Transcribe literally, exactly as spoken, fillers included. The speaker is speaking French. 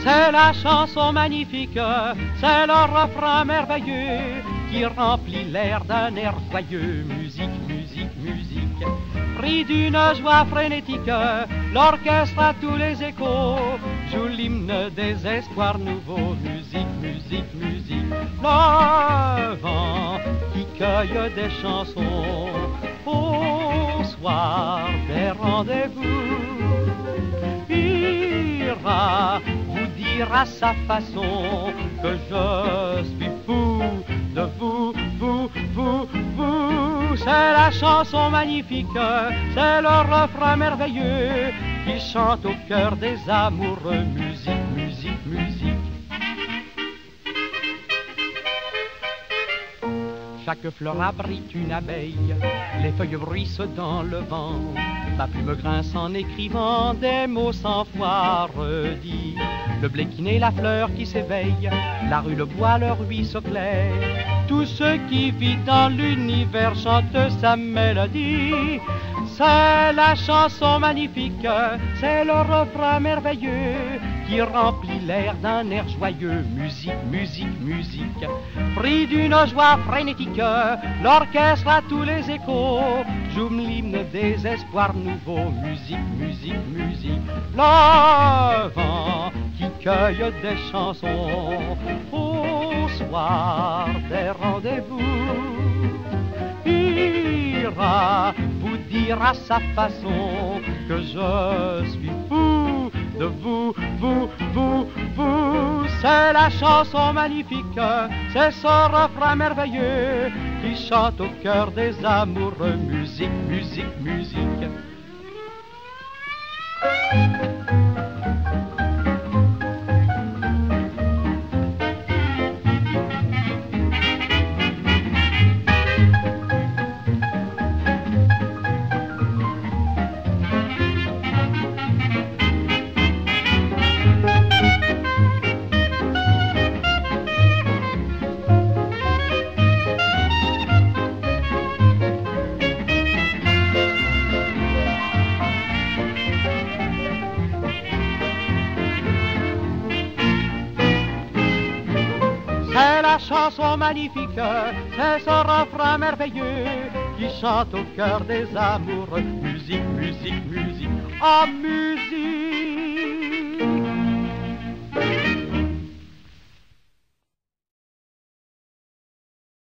C'est la chanson magnifique, c'est le refrain merveilleux qui remplit l'air d'un air joyeux. Musique, musique, musique, pris d'une joie frénétique, l'orchestre à tous les échos joue l'hymne des espoirs nouveaux. Musique, musique, musique, le vent qui cueille des chansons au soir des rendez-vous ira vous dire à sa façon que je suis fou de vous, vous, vous, vous. C'est la chanson magnifique, c'est le refrain merveilleux qui chante au cœur des amoureux. Musique, musique, musique. Chaque fleur abrite une abeille, les feuilles bruissent dans le vent, ma plume grince en écrivant des mots cent fois redits. Le blé qui naît, la fleur qui s'éveille, la rue, le bois, le ruisseau clair, tout ce qui vit dans l'univers chante sa mélodie. C'est la chanson magnifique, c'est le refrain merveilleux qui remplit l'air d'un air joyeux. Musique, musique, musique, pris d'une joie frénétique, l'orchestre à tous les échos joue l'hymne des espoirs nouveaux. Musique, musique, musique, le vent qui cueille des chansons au soir des rendez-vous ira vous dire à sa façon que je suis fou de vous, vous, vous, vous. C'est la chanson magnifique, c'est ce refrain merveilleux qui chante au cœur des amoureux. Musique, musique, musique. C'est la chanson magnifique, c'est ce refrain merveilleux qui chante au cœur des amoureux. Musique, musique, musique, oh musique.